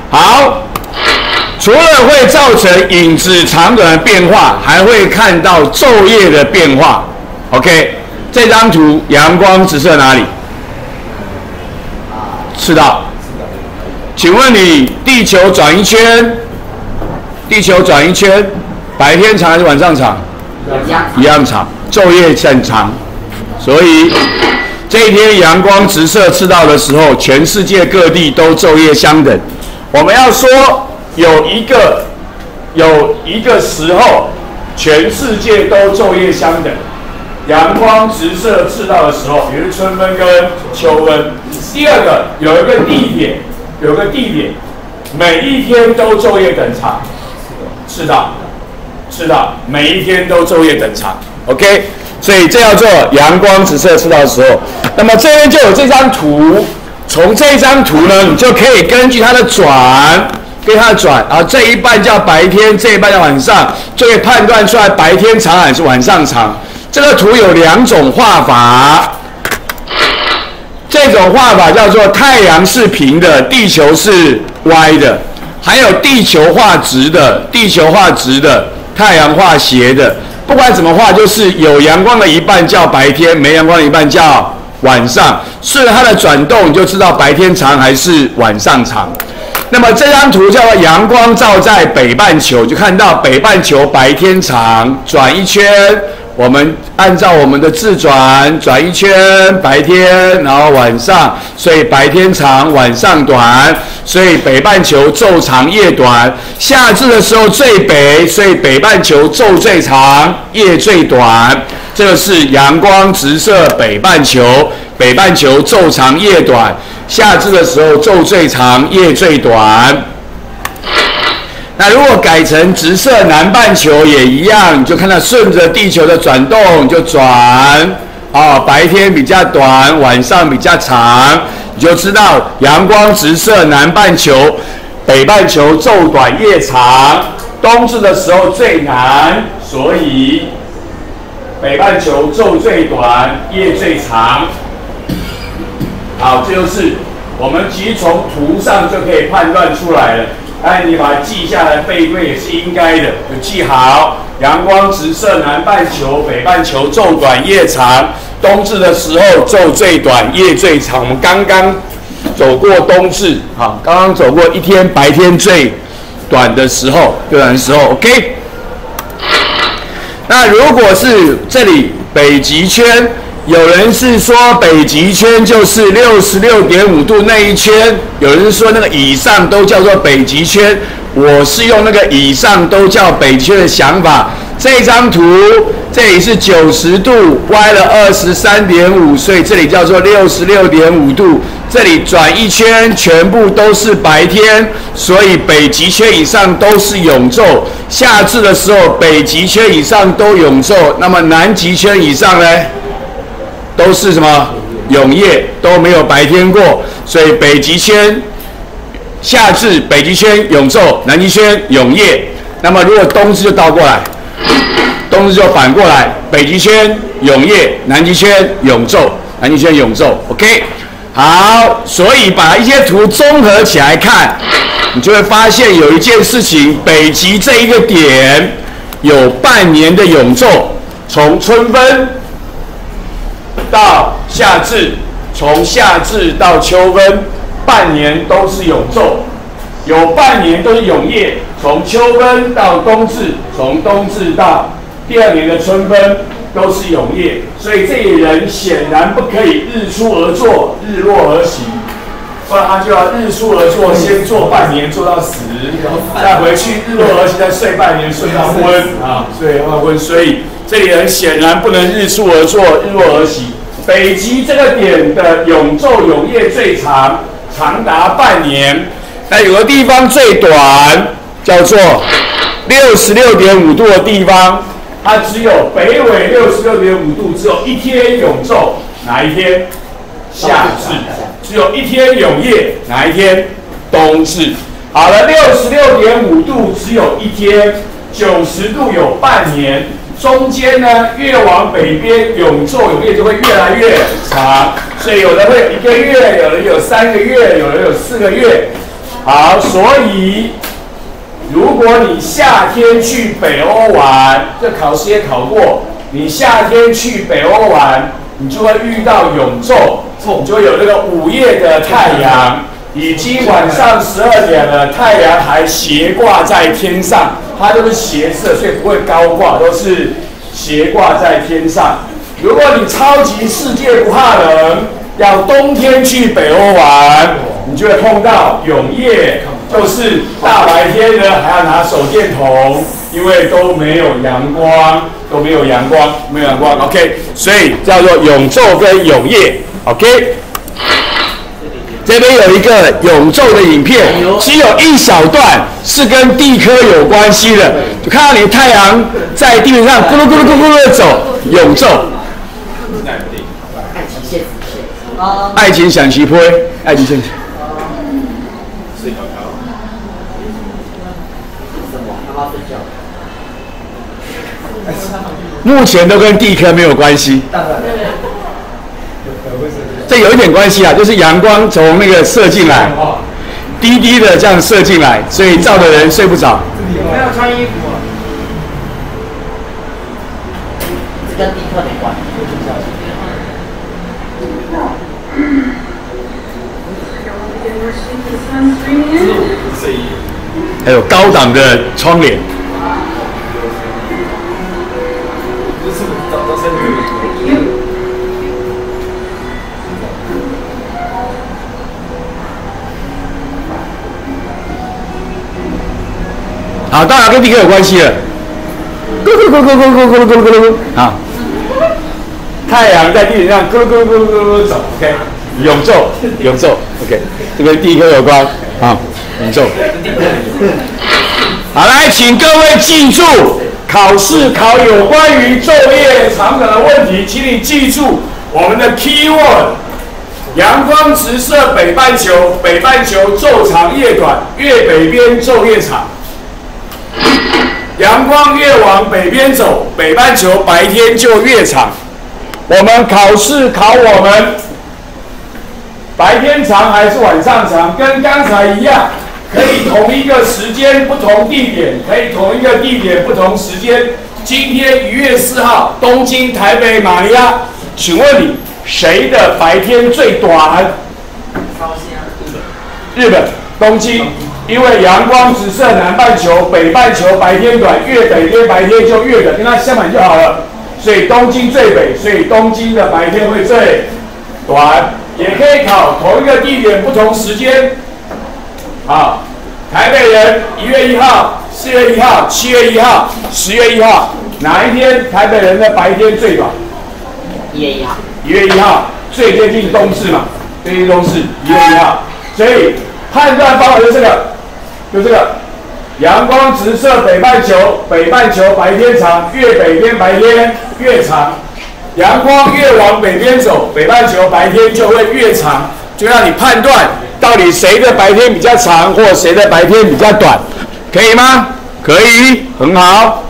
好，除了会造成影子长短的变化，还会看到昼夜的变化。OK， 这张图阳光直射哪里？赤道。请问你地球转一圈，白天长还是晚上长？一样长，昼夜很长。所以这一天阳光直射赤道的时候，全世界各地都昼夜相等。我们要说有一个时候，全世界都昼夜相等。阳光直射赤道的时候，也是春分跟秋分。第二个，有个地点，每一天都昼夜等长。赤道，每一天都昼夜等长。OK， 所以这叫做阳光直射赤道的时候。那么这边就有这张图，从这张图呢，你就可以根据它的转，然后这一半叫白天，这一半叫晚上，就可以判断出来白天长还是晚上长。这个图有2种画法，这种画法叫做太阳是平的，地球是歪的，还有地球画直的，太阳画斜的。不管怎么画，就是有阳光的一半叫白天，没阳光的一半叫晚上。顺着它的转动，你就知道白天长还是晚上长。那么这张图叫做阳光照在北半球，就看到北半球白天长，转一圈。我们按照我们的自转一圈，白天，然后晚上，所以白天长，晚上短，所以北半球昼长夜短。夏至的时候最北，所以北半球昼最长，夜最短。这个是阳光直射北半球昼长夜短。夏至的时候昼最长，夜最短。那如果改成直射南半球也一样，你就看到顺着地球的转动就转，白天比较短，晚上比较长，你就知道阳光直射南半球，北半球昼短夜长，冬至的时候最南，所以北半球昼最短，夜最长。好，这就是我们其实从图上就可以判断出来了。你把它记下来背对也是应该的，就记好。阳光直射南半球，北半球昼短夜长。冬至的时候昼最短，夜最长。我们刚刚走过冬至，刚刚走过一天白天最短的时候，OK。那如果是这里北极圈，有人是说北极圈就是66.5度那一圈，有人是说那个以上都叫做北极圈。我是用那个以上都叫北极圈的想法。这张图这里是90度，歪了23.5，所以这里叫做66.5度。这里转一圈全部都是白天，所以北极圈以上都是永昼。夏至的时候北极圈以上都永昼，那么南极圈以上呢？都是什么永夜，都没有白天过，所以北极圈夏至，北极圈永昼，南极圈永夜。那么如果冬至就倒过来，冬至就反过来，北极圈永夜，南极圈永昼，OK。好，所以把一些图综合起来看，你就会发现有一件事情，北极这一个点有半年的永昼，从春分到夏至，从夏至到秋分，半年都是永昼，有半年都是永夜。从秋分到冬至，从冬至到第二年的春分都是永夜。所以这里人显然不可以日出而作，日落而息，不然他就要日出而作，先做半年做到死，再回去日落而息，再睡半年睡到昏睡到昏。所以这里人显然不能日出而作，日落而息。北极这个点的永昼永夜最长，长达半年。那有个地方最短，叫做66.5度的地方，它只有北纬66.5度，只有一天永昼，哪一天？夏至。只有一天永夜，哪一天？冬至。好了，66.5度只有一天，90度有半年。中间呢，越往北边，永昼永夜就会越来越长，所以有人会有1个月，有人有3个月，有人有4个月。 好，所以如果你夏天去北欧玩，这考试也考过，你夏天去北欧玩，你就会遇到永昼，你就会有那个午夜的太阳。已经晚上12点了，太阳还斜挂在天上，它都是斜射，所以不会高挂，都是斜挂在天上。如果你超级世界不怕冷，要冬天去北欧玩，你就会碰到永夜，就是大白天呢还要拿手电筒，因为都没有阳光，OK， 所以叫做永昼跟永夜 ，OK。这边有一个永昼的影片，只有一小段是跟地科有关系的，就看到你太阳在地面上咕噜咕噜咕噜咕噜的走，永昼。爱情想起飞，爱情想起。目前都跟地科没有关系。这有一点关系啊，就是阳光从那个射进来，低低的这样射进来，所以照的人睡不着。 没有穿衣服啊，这跟地科没关。 还有高档的窗帘。好，当然跟地科有关系了。咕噜咕噜咕噜咕噜咕噜咕噜咕噜，好，太阳在地面上咕噜咕噜咕噜咕噜走 ，OK， 永昼 ，OK， 这跟地科有关，好，永昼。好，来，请各位记住，考试考有关于昼夜长短的问题，请你记住我们的 keyword。阳光直射北半球，北半球昼长夜短，越北边昼越长。阳光越往北边走，北半球白天就越长。我们考试考我们白天长还是晚上长，跟刚才一样，可以同一个时间不同地点，可以同一个地点不同时间。今天1月4号，东京、台北、马尼拉，请问你谁的白天最短？日本东京。因为阳光直射南半球，北半球白天短，越北边白天就越短，跟它相反就好了。所以东京最北，所以东京的白天会最短。也可以考同一个地点不同时间。好，台北人1月1号、4月1号、7月1号、10月1号，哪一天台北人的白天最短 ？1月1号。 1月1号最接近冬至嘛，最接近冬至1月1号，所以判断方法就是这个。就这个，阳光直射北半球，北半球白天长，越北边白天越长。阳光越往北边走，北半球白天就会越长，就让你判断到底谁的白天比较长，或谁的白天比较短，可以吗？可以，很好。